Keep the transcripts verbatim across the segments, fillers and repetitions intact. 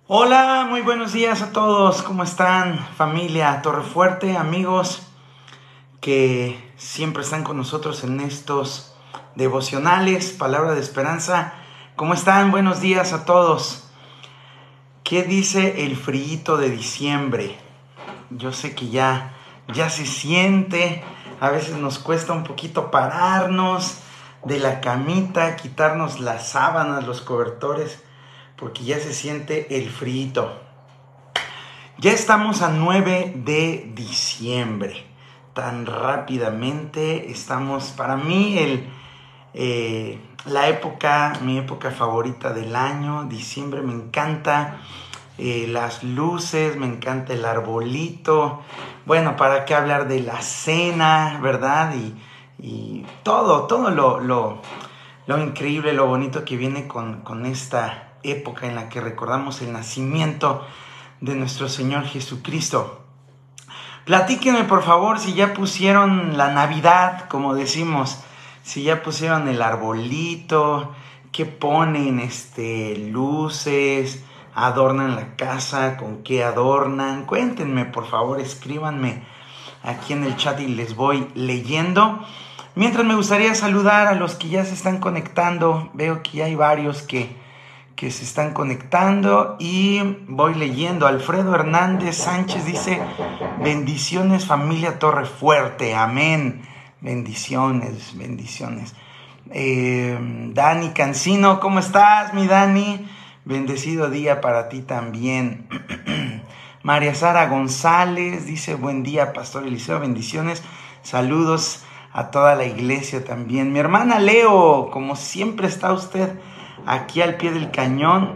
Hola, muy buenos días a todos. ¿Cómo están, familia Torrefuerte, amigos que siempre están con nosotros en estos devocionales, palabra de esperanza? ¿Cómo están? Buenos días a todos. ¿Qué dice el frío de diciembre? Yo sé que ya, ya se siente. A veces nos cuesta un poquito pararnos de la camita, quitarnos las sábanas, los cobertores, porque ya se siente el frío. Ya estamos a nueve de diciembre. Tan rápidamente estamos, para mí, el, eh, la época, mi época favorita del año, diciembre. Me encanta eh, las luces, me encanta el arbolito. Bueno, ¿para qué hablar de la cena, verdad? Y, y todo, todo lo, lo, lo increíble, lo bonito que viene con, con esta época en la que recordamos el nacimiento de nuestro Señor Jesucristo. Platíquenme, por favor, si ya pusieron la Navidad, como decimos, si ya pusieron el arbolito, qué ponen, este, luces, adornan la casa, con qué adornan. Cuéntenme, por favor, escríbanme aquí en el chat y les voy leyendo. Mientras, me gustaría saludar a los que ya se están conectando. Veo que ya hay varios que, que se están conectando y voy leyendo. Alfredo Hernández Sánchez dice: bendiciones, familia Torrefuerte, amén. Bendiciones, bendiciones. Eh, Dani Cancino, ¿cómo estás, mi Dani? Bendecido día para ti también. María Sara González dice: buen día, Pastor Eliseo, bendiciones, saludos a toda la iglesia también. Mi hermana Leo, como siempre está usted aquí al pie del cañón.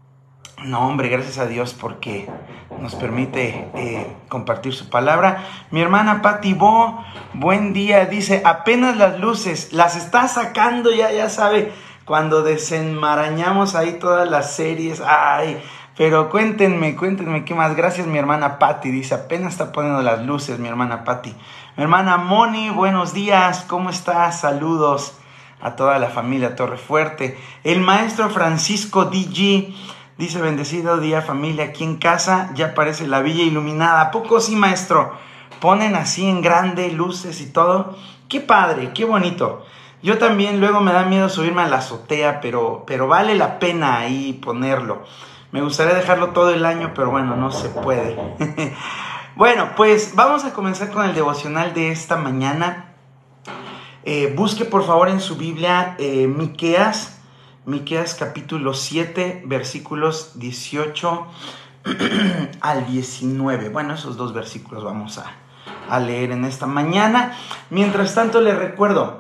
No, hombre, gracias a Dios porque nos permite eh, compartir su palabra. Mi hermana Pati Bo, buen día, dice: apenas las luces, las está sacando ya, ya sabe, cuando desenmarañamos ahí todas las series. Ay, pero cuéntenme, cuéntenme qué más. Gracias, mi hermana Pati, dice: apenas está poniendo las luces, mi hermana Pati. Mi hermana Moni, buenos días, ¿cómo estás? Saludos a toda la familia Torrefuerte. El maestro Francisco D G dice: bendecido día, familia, aquí en casa ya aparece la villa iluminada. ¿A poco sí, maestro? Ponen así en grande luces y todo. Qué padre, qué bonito. Yo también luego me da miedo subirme a la azotea, pero, pero vale la pena ahí ponerlo. Me gustaría dejarlo todo el año, pero bueno, no se puede. Bueno, pues vamos a comenzar con el devocional de esta mañana. Eh, busque por favor en su Biblia eh, Miqueas, Miqueas capítulo siete, versículos dieciocho al diecinueve. Bueno, esos dos versículos vamos a, a leer en esta mañana. Mientras tanto, les recuerdo,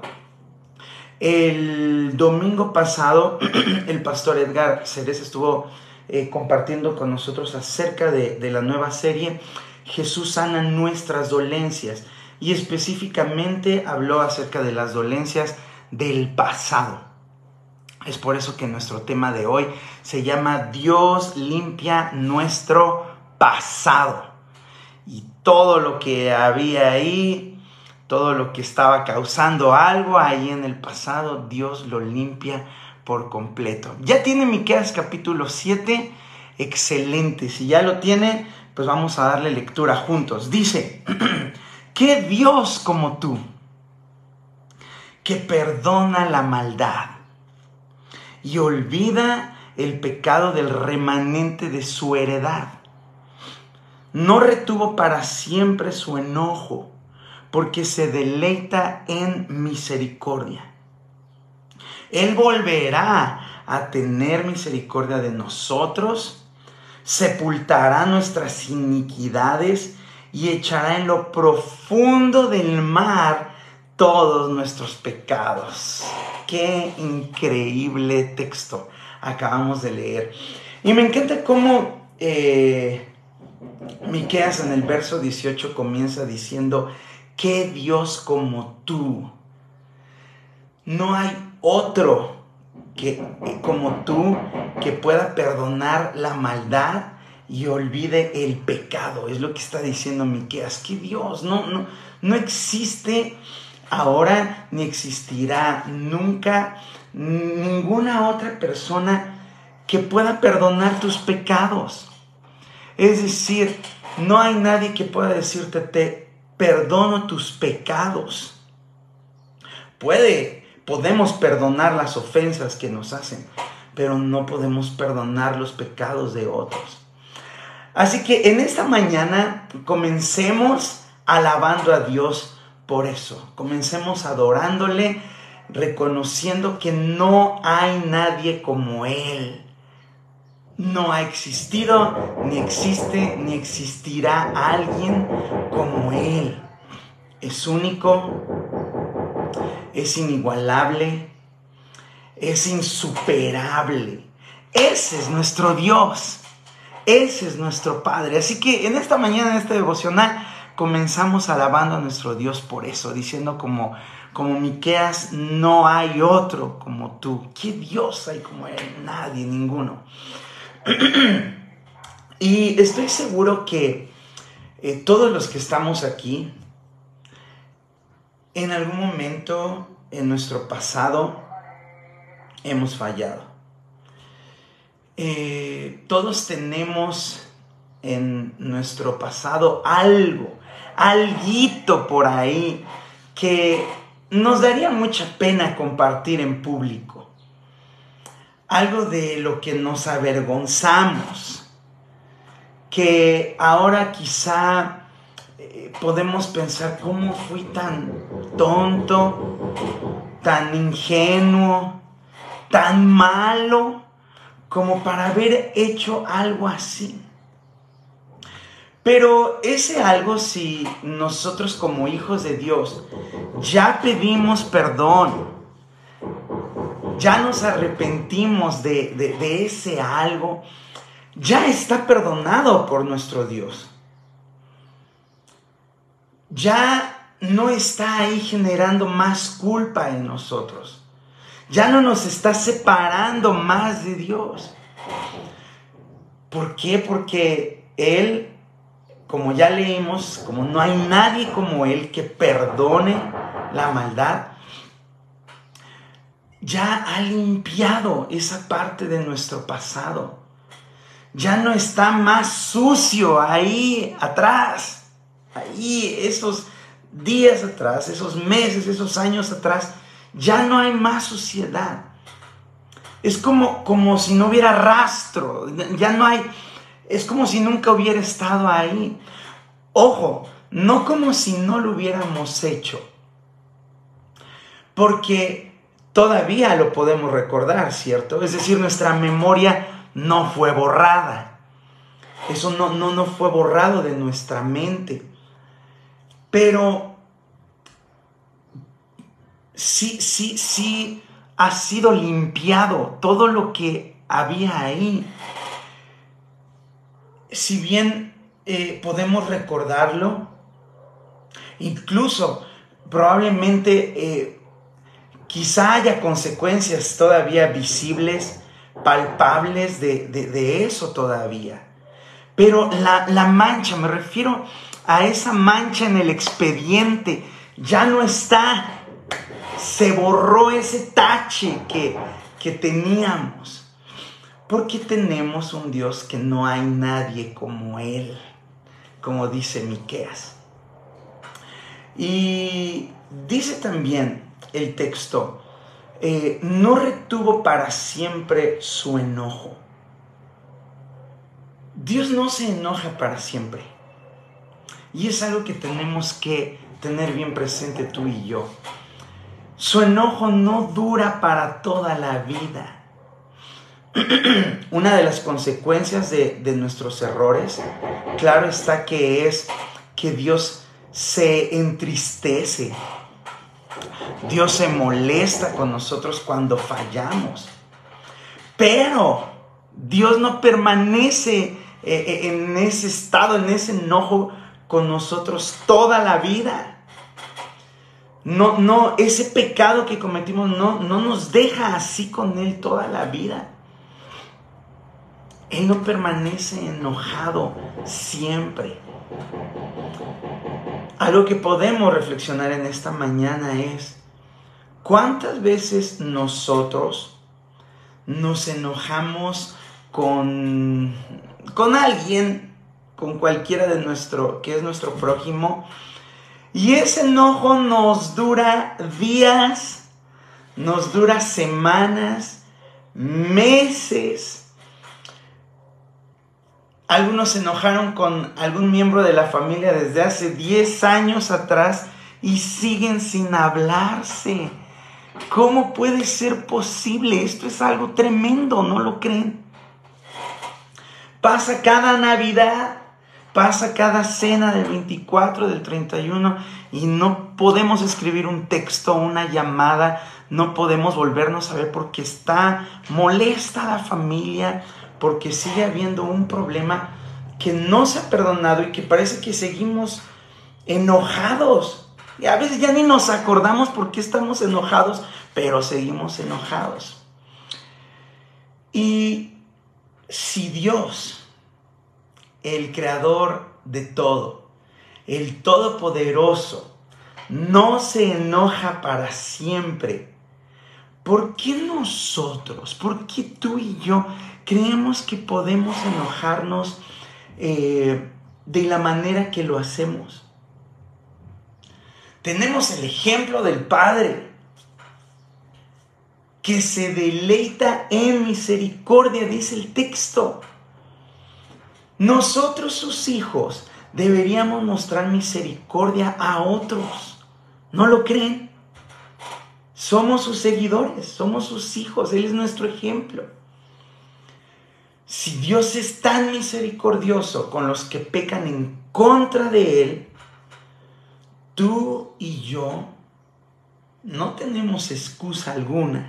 el domingo pasado el pastor Edgar Ceres estuvo eh, compartiendo con nosotros acerca de, de la nueva serie Jesús sana nuestras dolencias, y específicamente habló acerca de las dolencias del pasado. Es por eso que nuestro tema de hoy se llama Dios limpia nuestro pasado. Y todo lo que había ahí, todo lo que estaba causando algo ahí en el pasado, Dios lo limpia por completo. ¿Ya tiene Miqueas capítulo siete? Excelente. Si ya lo tiene, pues vamos a darle lectura juntos. Dice: ¿qué Dios como tú, que perdona la maldad y olvida el pecado del remanente de su heredad? No retuvo para siempre su enojo, porque se deleita en misericordia. Él volverá a tener misericordia de nosotros, sepultará nuestras iniquidades y echará en lo profundo del mar todos nuestros pecados. Qué increíble texto acabamos de leer. Y me encanta cómo eh, Miqueas en el verso dieciocho comienza diciendo: ¿qué Dios como tú? No hay otro que, como tú, que pueda perdonar la maldad y olvide el pecado. Es lo que está diciendo Miqueas. Que Dios no, no, no existe ahora ni existirá nunca ninguna otra persona que pueda perdonar tus pecados. Es decir, no hay nadie que pueda decirte, te perdono tus pecados. Puede, podemos perdonar las ofensas que nos hacen, pero no podemos perdonar los pecados de otros. Así que en esta mañana comencemos alabando a Dios por eso. Comencemos adorándole, reconociendo que no hay nadie como Él. No ha existido, ni existe, ni existirá alguien como Él. Es único, es inigualable, es insuperable. Ese es nuestro Dios, ese es nuestro Padre. Así que en esta mañana, en este devocional, comenzamos alabando a nuestro Dios por eso, diciendo como, como Miqueas, no hay otro como tú. ¿Qué Dios hay como Él? Nadie, ninguno. Y estoy seguro que eh, todos los que estamos aquí, en algún momento en nuestro pasado, hemos fallado. Eh, todos tenemos en nuestro pasado algo, alguito por ahí que nos daría mucha pena compartir en público. Algo de lo que nos avergonzamos, que ahora quizá eh, podemos pensar, ¿cómo fui tan tonto, tan ingenuo, tan malo, como para haber hecho algo así? Pero ese algo, si nosotros como hijos de Dios ya pedimos perdón, ya nos arrepentimos de, de, de ese algo, ya está perdonado por nuestro Dios. Ya no está ahí generando más culpa en nosotros. Ya no nos está separando más de Dios. ¿Por qué? Porque Él, como ya leímos, como no hay nadie como Él que perdone la maldad, ya ha limpiado esa parte de nuestro pasado. Ya no está más sucio ahí atrás. Ahí, esos días atrás, esos meses, esos años atrás, ya no hay más suciedad. Es como, como si no hubiera rastro. Ya no hay, es como si nunca hubiera estado ahí. Ojo, no como si no lo hubiéramos hecho. Porque todavía lo podemos recordar, ¿cierto? Es decir, nuestra memoria no fue borrada. Eso no, no, no fue borrado de nuestra mente. Pero sí, sí, sí ha sido limpiado todo lo que había ahí. Si bien eh, podemos recordarlo, incluso probablemente eh, quizá haya consecuencias todavía visibles, palpables de, de, de eso todavía. Pero la, la mancha, me refiero a esa mancha en el expediente, ya no está. Se borró ese tache que, que teníamos. Porque tenemos un Dios que no hay nadie como Él, como dice Miqueas. Y dice también el texto, eh, no retuvo para siempre su enojo. Dios no se enoja para siempre. Y es algo que tenemos que tener bien presente tú y yo. Su enojo no dura para toda la vida. Una de las consecuencias de, de nuestros errores, claro está que es que Dios se entristece. Dios se molesta con nosotros cuando fallamos. Pero Dios no permanece eh, en ese estado, en ese enojo con nosotros toda la vida. No, no, ese pecado que cometimos no, no nos deja así con Él toda la vida. Él no permanece enojado siempre. Algo que podemos reflexionar en esta mañana es, ¿cuántas veces nosotros nos enojamos con, con alguien, con cualquiera de nuestro, que es nuestro prójimo, y ese enojo nos dura días, nos dura semanas, meses. Algunos se enojaron con algún miembro de la familia desde hace diez años atrás y siguen sin hablarse. ¿Cómo puede ser posible? Esto es algo tremendo, ¿no lo creen? Pasa cada Navidad, pasa cada cena del veinticuatro, del treinta y uno, y no podemos escribir un texto, una llamada, no podemos volvernos a ver porque está molesta la familia, porque sigue habiendo un problema que no se ha perdonado y que parece que seguimos enojados. Y a veces ya ni nos acordamos por qué estamos enojados, pero seguimos enojados. Y si Dios, el creador de todo, el todopoderoso, no se enoja para siempre, ¿por qué nosotros, por qué tú y yo creemos que podemos enojarnos eh, de la manera que lo hacemos? Tenemos el ejemplo del Padre, que se deleita en misericordia, dice el texto. Nosotros, sus hijos, deberíamos mostrar misericordia a otros. ¿No lo creen? Somos sus seguidores, somos sus hijos, Él es nuestro ejemplo. Si Dios es tan misericordioso con los que pecan en contra de Él, tú y yo no tenemos excusa alguna.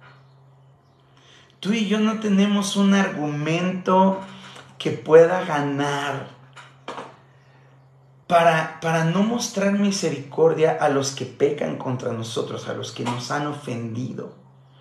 Tú y yo no tenemos un argumento que pueda ganar para, para no mostrar misericordia a los que pecan contra nosotros, a los que nos han ofendido.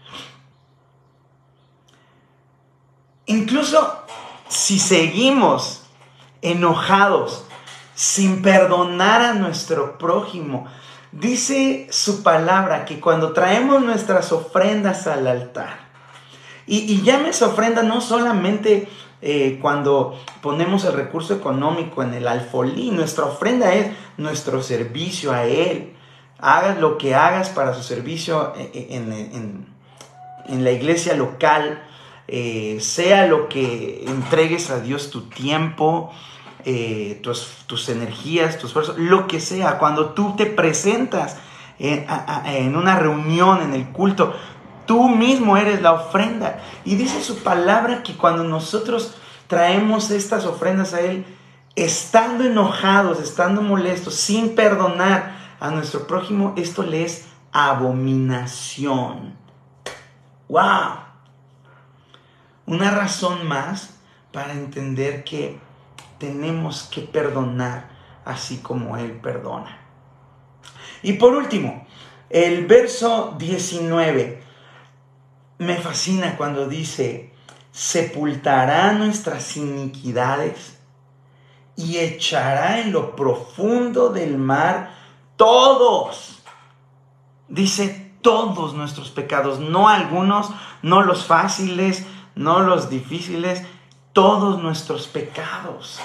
Incluso si seguimos enojados, sin perdonar a nuestro prójimo, dice su palabra que cuando traemos nuestras ofrendas al altar, y, y llames ofrenda no solamente eh, cuando ponemos el recurso económico en el alfolí, nuestra ofrenda es nuestro servicio a Él. Hagas lo que hagas para su servicio en, en, en, en la iglesia local, eh, sea lo que entregues a Dios, tu tiempo, eh, tus, tus energías, tu esfuerzo, lo que sea. Cuando tú te presentas en, a, a, en una reunión, en el culto, tú mismo eres la ofrenda. Y dice su palabra que cuando nosotros traemos estas ofrendas a Él, estando enojados, estando molestos, sin perdonar a nuestro prójimo, esto le es abominación. ¡Wow! Una razón más para entender que tenemos que perdonar así como Él perdona. Y por último, el verso diecinueve me fascina cuando dice: sepultará nuestras iniquidades y echará en lo profundo del mar todos. Dice todos nuestros pecados, no algunos, no los fáciles, no los difíciles, todos nuestros pecados.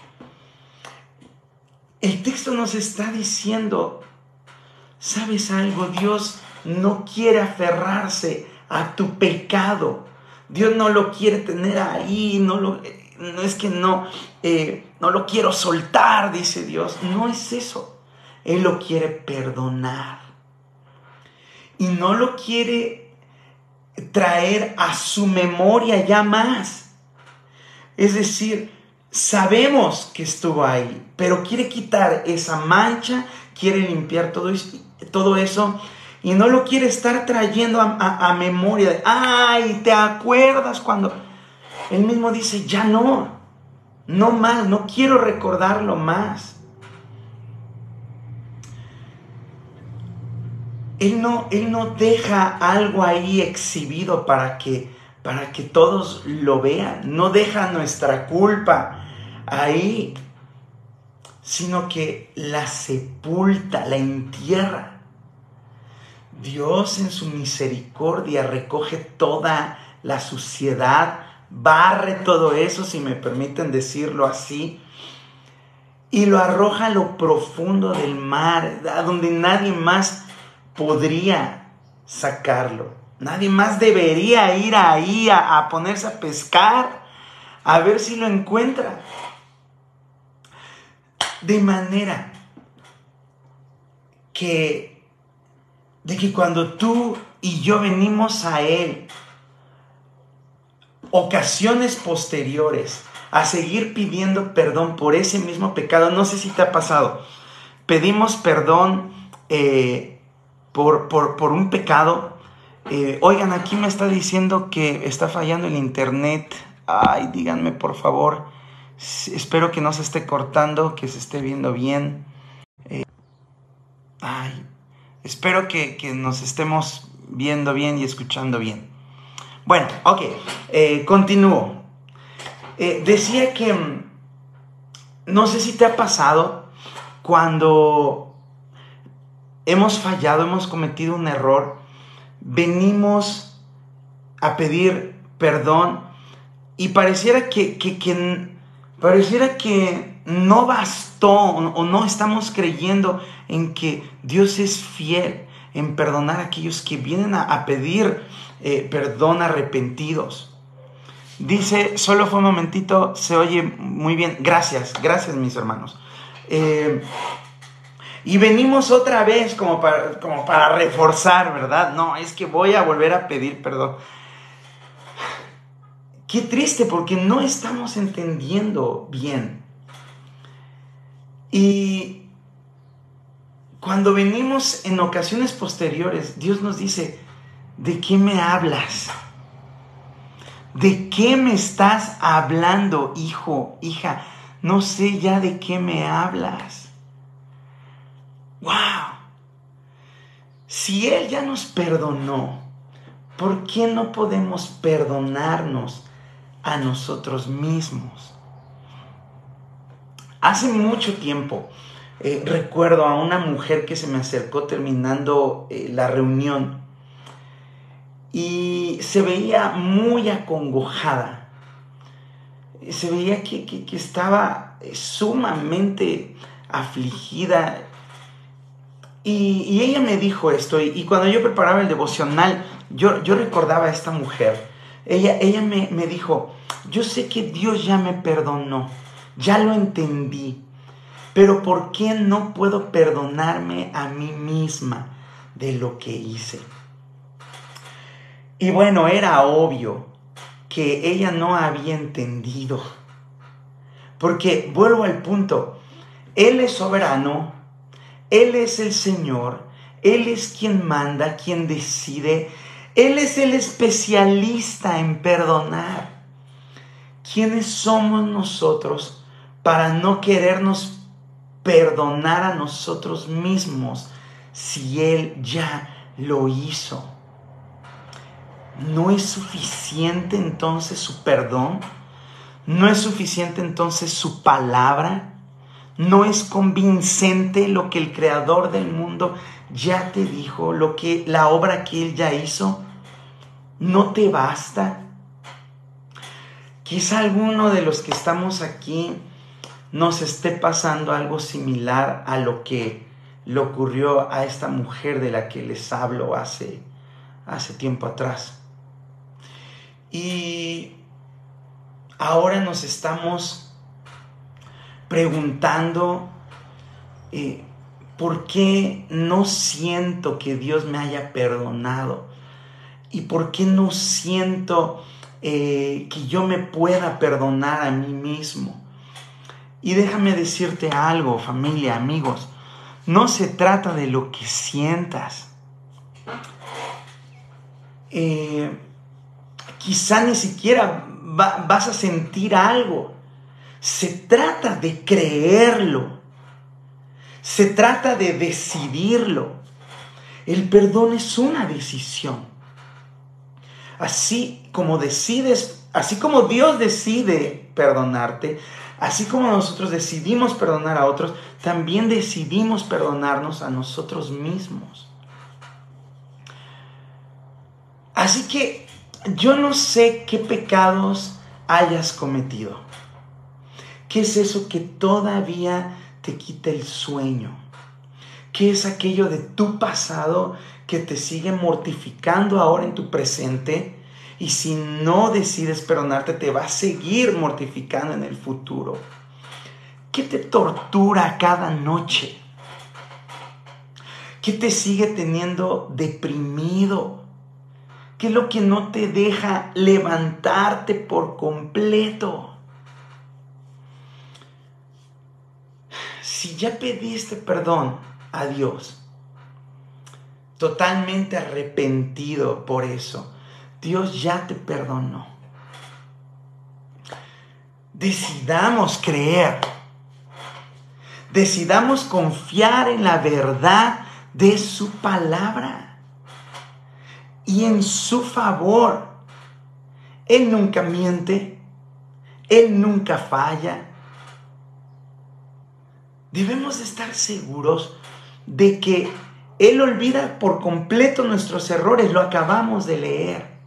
El texto nos está diciendo, ¿sabes algo? Dios no quiere aferrarse a tu pecado. Dios no lo quiere tener ahí, no, lo, no es que no, eh, no lo quiero soltar, dice Dios. No es eso. Él lo quiere perdonar. Y no lo quiere traer a su memoria ya más. Es decir, sabemos que estuvo ahí, pero quiere quitar esa mancha, quiere limpiar todo eso, todo eso y no lo quiere estar trayendo a, a, a memoria. De, ay, ¿te acuerdas cuando? Él mismo dice, ya no, no más, no quiero recordarlo más. Él no, él no deja algo ahí exhibido para que, para que todos lo vean. No deja nuestra culpa ahí, sino que la sepulta, la entierra. Dios en su misericordia recoge toda la suciedad, barre todo eso, si me permiten decirlo así, y lo arroja a lo profundo del mar, a donde nadie más podría sacarlo. Nadie más debería ir ahí a, a ponerse a pescar, a ver si lo encuentra. De manera que, de que cuando tú y yo venimos a Él, ocasiones posteriores, a seguir pidiendo perdón por ese mismo pecado, no sé si te ha pasado, pedimos perdón eh, por, por, por un pecado. Eh, oigan, aquí me está diciendo que está fallando el internet. Ay, díganme por favor. Espero que no se esté cortando, que se esté viendo bien. Eh, ay, espero que, que nos estemos viendo bien y escuchando bien. Bueno, ok, eh, continúo. Eh, decía que no sé si te ha pasado cuando hemos fallado, hemos cometido un error, venimos a pedir perdón y pareciera que, que, que, pareciera que no bastó o no estamos creyendo en que Dios es fiel en perdonar a aquellos que vienen a, a pedir eh, perdón arrepentidos. Dice, solo fue un momentito, se oye muy bien. Gracias, gracias mis hermanos. Eh, y venimos otra vez como para, como para reforzar, ¿verdad? No, es que voy a volver a pedir perdón. Qué triste porque no estamos entendiendo bien. Y cuando venimos en ocasiones posteriores, Dios nos dice, ¿de qué me hablas? ¿De qué me estás hablando, hijo, hija? No sé ya de qué me hablas. ¡Wow! Si Él ya nos perdonó, ¿por qué no podemos perdonarnos a nosotros mismos? Hace mucho tiempo eh, recuerdo a una mujer que se me acercó terminando eh, la reunión y se veía muy acongojada. Se veía que, que, que estaba sumamente afligida. Y, y ella me dijo esto, y, y cuando yo preparaba el devocional, yo, yo recordaba a esta mujer. Ella, ella me, me dijo, yo sé que Dios ya me perdonó, ya lo entendí, pero ¿por qué no puedo perdonarme a mí misma de lo que hice? Y bueno, era obvio que ella no había entendido. Porque, vuelvo al punto, Él es soberano, Él es el Señor, Él es quien manda, quien decide, Él es el especialista en perdonar. ¿Quiénes somos nosotros para no querernos perdonar a nosotros mismos si Él ya lo hizo? ¿No es suficiente entonces su perdón? ¿No es suficiente entonces su palabra? ¿No es convincente lo que el creador del mundo ya te dijo, lo que la obra que Él ya hizo? ¿No te basta? Quizá alguno de los que estamos aquí nos esté pasando algo similar a lo que le ocurrió a esta mujer de la que les hablo hace, hace tiempo atrás. Y ahora nos estamos preguntando eh, ¿por qué no siento que Dios me haya perdonado? ¿Y por qué no siento eh, que yo me pueda perdonar a mí mismo? Y déjame decirte algo, familia, amigos, no se trata de lo que sientas. Eh, quizá ni siquiera va, vas a sentir algo. Se trata de creerlo. Se trata de decidirlo. El perdón es una decisión. Así como decides, así como Dios decide perdonarte, así como nosotros decidimos perdonar a otros, también decidimos perdonarnos a nosotros mismos. Así que yo no sé qué pecados hayas cometido. ¿Qué es eso que todavía te quita el sueño? ¿Qué es aquello de tu pasado que te sigue mortificando ahora en tu presente? Y si no decides perdonarte, te va a seguir mortificando en el futuro. ¿Qué te tortura cada noche? ¿Qué te sigue teniendo deprimido? ¿Qué es lo que no te deja levantarte por completo? Si ya pediste perdón a Dios, totalmente arrepentido por eso, Dios ya te perdonó. Decidamos creer. Decidamos confiar en la verdad de su palabra y en su favor. Él nunca miente. Él nunca falla. Debemos de estar seguros de que Él olvida por completo nuestros errores. Lo acabamos de leer.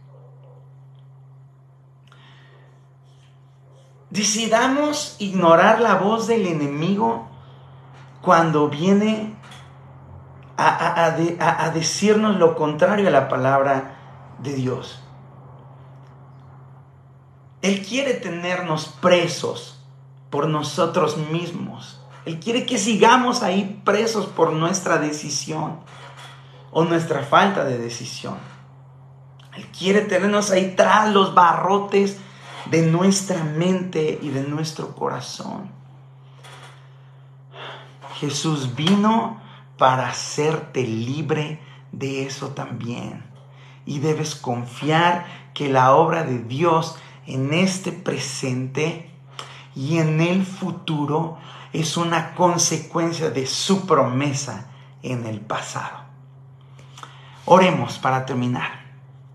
Decidamos ignorar la voz del enemigo cuando viene a, a, a, de, a, a decirnos lo contrario a la palabra de Dios. Él quiere tenernos presos por nosotros mismos. Él quiere que sigamos ahí presos por nuestra decisión o nuestra falta de decisión. Él quiere tenernos ahí tras los barrotes de nuestra mente y de nuestro corazón. Jesús vino para hacerte libre de eso también. Y debes confiar que la obra de Dios en este presente y en el futuro es una consecuencia de su promesa en el pasado. Oremos para terminar.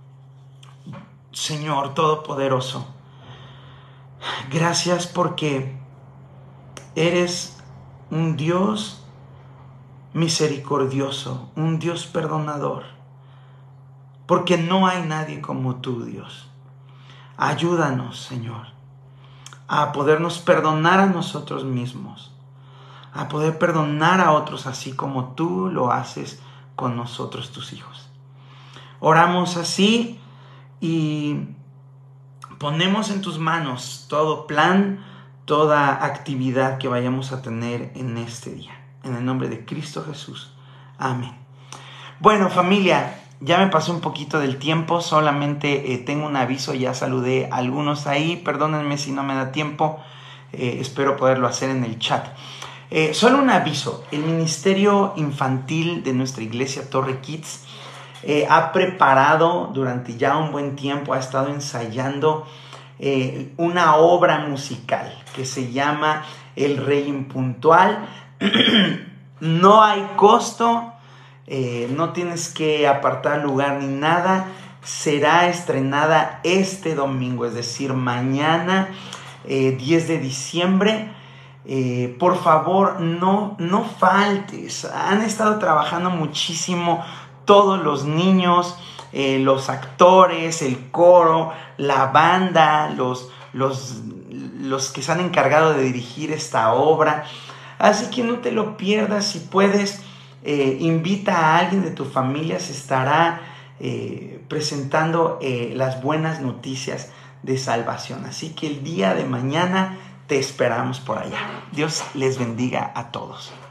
Señor Todopoderoso, gracias porque eres un Dios misericordioso, un Dios perdonador, porque no hay nadie como tú, Dios. Ayúdanos, Señor, a podernos perdonar a nosotros mismos, a poder perdonar a otros así como tú lo haces con nosotros, tus hijos. Oramos así y ponemos en tus manos todo plan, toda actividad que vayamos a tener en este día. En el nombre de Cristo Jesús. Amén. Bueno, familia, ya me pasé un poquito del tiempo. Solamente eh, tengo un aviso. Ya saludé a algunos ahí. Perdónenme si no me da tiempo. Eh, espero poderlo hacer en el chat. Eh, solo un aviso. El Ministerio Infantil de nuestra iglesia Torre Kids eh, ha preparado durante ya un buen tiempo, ha estado ensayando eh, una obra musical que se llama El Rey Impuntual. No hay costo, eh, no tienes que apartar lugar ni nada. Será estrenada este domingo, es decir, mañana, eh, diez de diciembre. Eh, por favor, no, no faltes. Han estado trabajando muchísimo todos los niños, eh, los actores, el coro, la banda, los, los, los que se han encargado de dirigir esta obra. Así que no te lo pierdas. Si puedes, eh, invita a alguien de tu familia. Se estará eh, presentando eh, las buenas noticias de salvación. Así que el día de mañana te esperamos por allá. Dios les bendiga a todos.